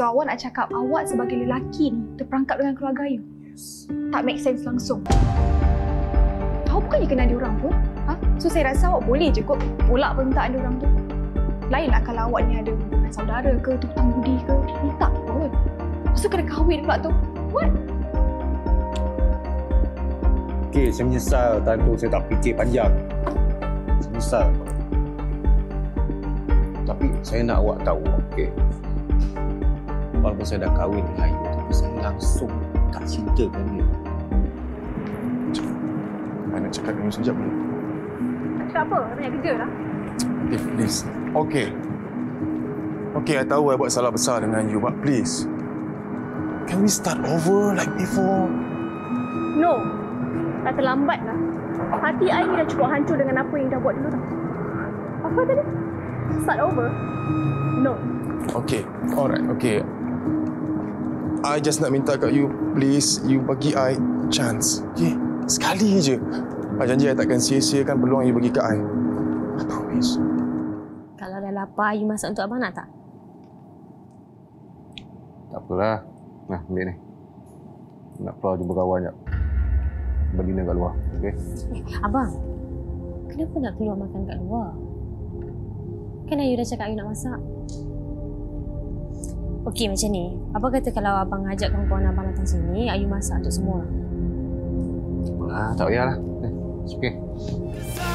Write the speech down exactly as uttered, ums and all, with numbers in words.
So awak nak cakap awak sebagai lelaki ni terperangkap dengan keluarga Ayu? Yes. Tak make sense langsung. Awak bukannya kenal diorang pun? Ha? So saya rasa awak boleh je kot tolak permintaan diorang tu. Lainlah kalau awak ni ada hubungan saudara ke, hutang budi ke, minta pun. Lepas tu kena kahwin pula tu. What? Okey, saya menyesal time tu saya tak fikir panjang. Saya menyesal. Tapi saya nak awak tahu, okey. Walaupun saya dah kahwin dengan Ayu, tapi saya langsung tak cinta dengan dia. Saya nak cakap dengan you sekejap ni. Nak cakap apa? Banyak kerja lah. Okay, please. Okay. Okay, I tahu I buat salah besar dengan you, but please. Can we start over like before? No. Dah terlambat lah. Hati I ni dah cukup hancur dengan apa yang dah buat dulu tau. Apa tadi? Start over? No. Okay, alright, okay. I just nak minta kat you, please, you bagi I chance. Okay? Sekali je. I janji I takkan sia-siakan peluang you bagi kat I. I promise. Kalau dah lapar, you masak untuk abang nak tak? Tak apalah. Nah, ambil ni. Nak keluar jumpa kawan jap. Berdina kat luar, okey? Eh, abang. Kenapa nak keluar makan kat luar? Kan Ayu dah cakap Ayu nak masak. Okey, macam ni. Apa kata kalau abang ajak kawan-kawan abang datang sini, Ayu masak untuk semua? Ah, tak payahlah. Eh, it's okey.